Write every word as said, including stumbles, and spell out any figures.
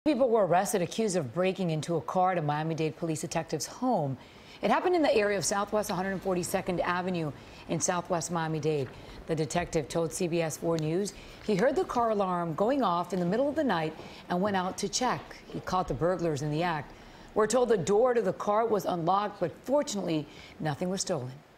People were arrested accused of breaking into a car at a Miami-Dade police detective's home. It happened in the area of Southwest one hundred forty-second Avenue in Southwest Miami-Dade. The detective told C B S four News he heard the car alarm going off in the middle of the night and went out to check. He caught the burglars in the act. We're told the door to the car was unlocked, but fortunately, nothing was stolen.